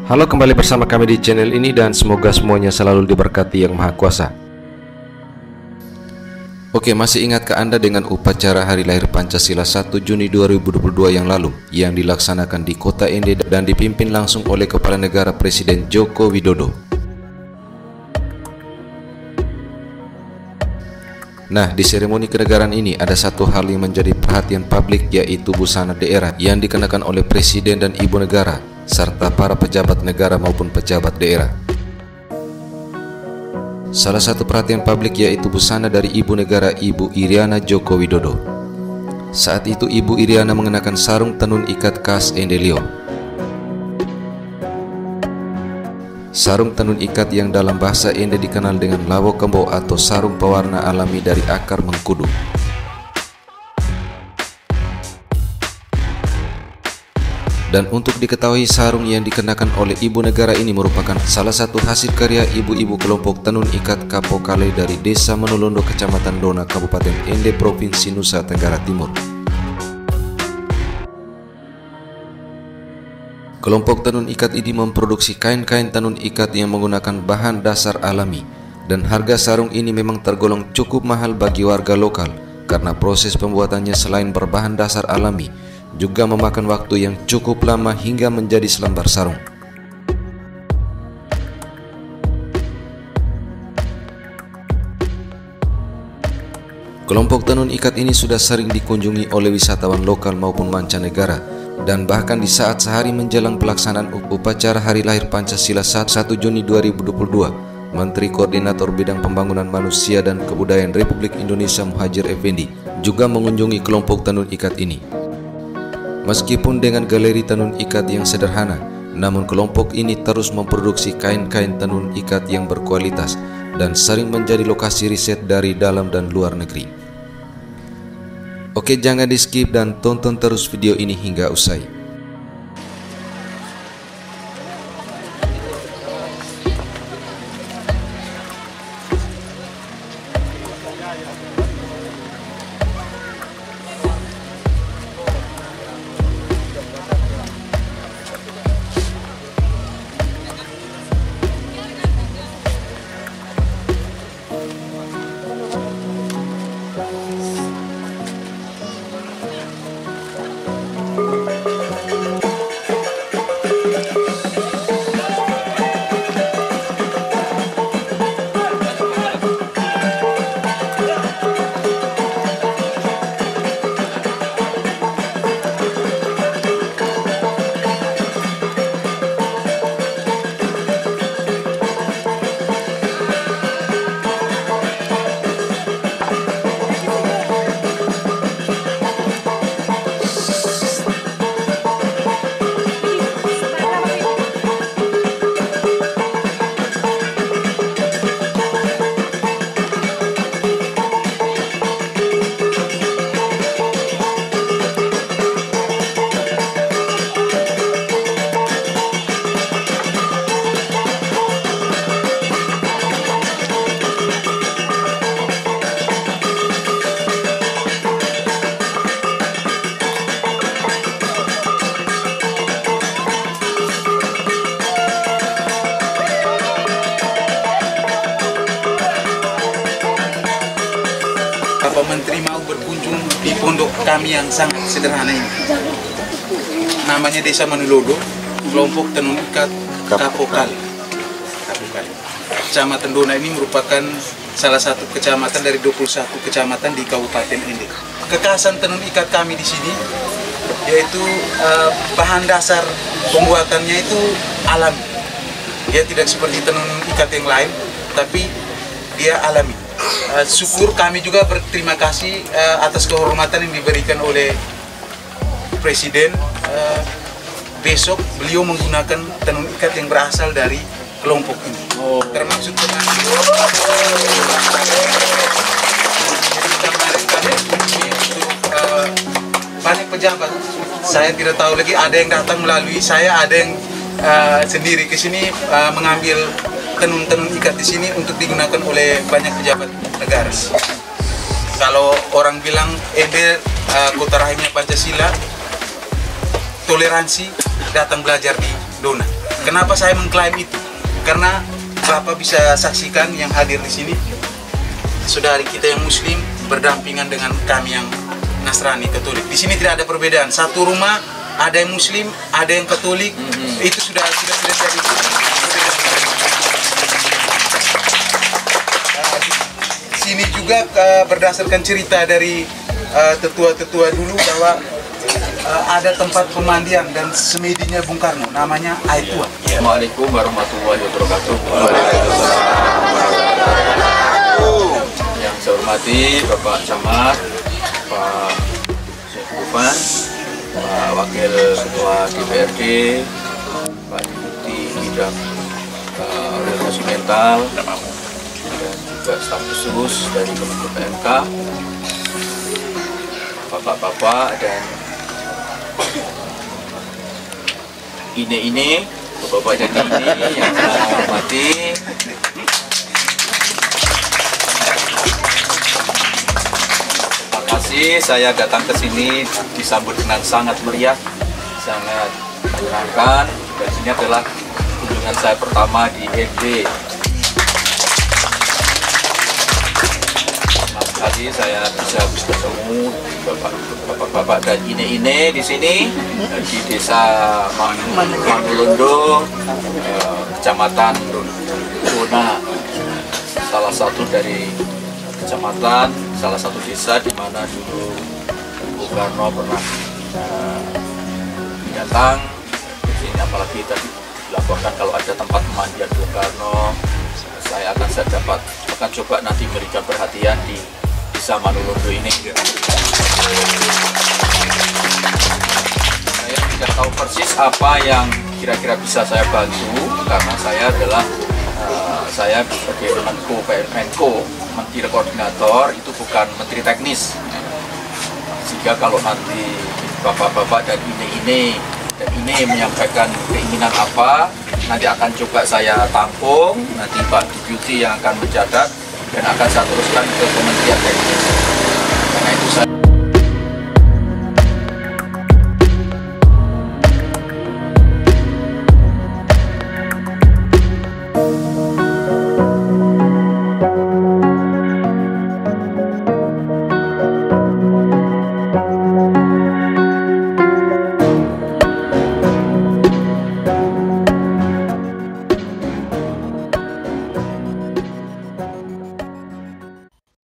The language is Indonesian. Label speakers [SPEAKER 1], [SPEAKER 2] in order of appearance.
[SPEAKER 1] Halo, kembali bersama kami di channel ini dan semoga semuanya selalu diberkati Yang Maha Kuasa. Oke, masih ingatkah Anda dengan upacara Hari Lahir Pancasila 1 Juni 2022 yang lalu yang dilaksanakan di Kota Ende dan dipimpin langsung oleh Kepala Negara Presiden Joko Widodo? Nah, di seremoni kenegaraan ini ada satu hal yang menjadi perhatian publik, yaitu busana daerah yang dikenakan oleh Presiden dan Ibu Negara serta para pejabat negara maupun pejabat daerah. Salah satu perhatian publik yaitu busana dari Ibu Negara Ibu Iriana Joko Widodo. Saat itu Ibu Iriana mengenakan sarung tenun ikat khas Endelio. Sarung tenun ikat yang dalam bahasa Ende dikenal dengan lawo kembo atau sarung pewarna alami dari akar mengkudu. Dan untuk diketahui, sarung yang dikenakan oleh Ibu Negara ini merupakan salah satu hasil karya ibu-ibu kelompok tenun ikat Kapokale dari Desa Menolondo, Kecamatan Dona, Kabupaten Ende, Provinsi Nusa Tenggara Timur. Kelompok tenun ikat ini memproduksi kain-kain tenun ikat yang menggunakan bahan dasar alami, dan harga sarung ini memang tergolong cukup mahal bagi warga lokal karena proses pembuatannya selain berbahan dasar alami juga memakan waktu yang cukup lama hingga menjadi selembar sarung. Kelompok tenun ikat ini sudah sering dikunjungi oleh wisatawan lokal maupun mancanegara, dan bahkan di saat sehari menjelang pelaksanaan upacara Hari Lahir Pancasila 1 Juni 2022, Menteri Koordinator Bidang Pembangunan Manusia dan Kebudayaan Republik Indonesia Muhadjir Effendi juga mengunjungi kelompok tenun ikat ini. Meskipun dengan galeri tenun ikat yang sederhana, namun kelompok ini terus memproduksi kain-kain tenun ikat yang berkualitas dan sering menjadi lokasi riset dari dalam dan luar negeri. Oke, jangan di skip dan tonton terus video ini hingga usai.
[SPEAKER 2] Bapak Menteri mau berkunjung di pondok kami yang sangat sederhana ini. Namanya Desa Menolondo, kelompok tenun ikat Kapokale. Kecamatan Dona ini merupakan salah satu kecamatan dari 21 kecamatan di Kabupaten Ende. Kekhasan tenun ikat kami di sini yaitu bahan dasar pembuatannya itu alami. Dia tidak seperti tenun ikat yang lain, tapi dia alami. Syukur kami juga berterima kasih atas kehormatan yang diberikan oleh Presiden. Besok beliau menggunakan tenun ikat yang berasal dari kelompok ini. Termasuk dengan kemarin kami banyak pejabat. Saya tidak tahu lagi, ada yang datang melalui saya, ada yang sendiri ke sini mengambil tenun-tenun ikat di sini untuk digunakan oleh banyak pejabat negara. Kalau orang bilang Ende kota rahimnya Pancasila, toleransi, datang belajar di Dona. Kenapa saya mengklaim itu? Karena Bapak bisa saksikan yang hadir di sini, saudari kita yang Muslim berdampingan dengan kami yang Nasrani Katolik. Di sini tidak ada perbedaan. Satu rumah ada yang Muslim, ada yang Katolik. Itu sudah jadi. Sini juga berdasarkan cerita dari tetua-tetua dulu bahwa ada tempat pemandian dan semedinya Bung Karno, namanya Aitua.
[SPEAKER 3] Assalamualaikum warahmatullahi wabarakatuh. Yang saya hormati Bapak Camat, Pak Syekh Bufan, Pak Wakil Ketua DPRD, Pak Deputi Bidang Rehabilitasi Mental, dan juga staf khusus dari Kementerian PMK, Bapak-bapak dan ini Bapak dan ini yang saya hormati. Terima kasih, saya datang ke sini disambut dengan sangat meriah, sangat menyenangkan, dan ini adalah kunjungan saya pertama di ND. Tadi saya bisa bertemu bapak-bapak dan ini di sini di desa Manulondo, kecamatan Zona, salah satu dari kecamatan, salah satu desa di mana dulu Bung Karno pernah datang di sini. Apalagi tadi dilaporkan kalau ada tempat pemandian Bung Karno, saya akan coba nanti memberikan perhatian di desa Manulondo ini. Saya tidak tahu persis apa yang kira-kira bisa saya bantu, karena saya adalah saya sebagai Menko, Menteri Koordinator, itu bukan Menteri Teknis. Sehingga kalau nanti bapak-bapak dan ini menyampaikan keinginan apa, nanti akan coba saya tampung, nanti Pak Deputi yang akan mencatat dan akan saya teruskan ke Kementerian Teknis. Karena itu saya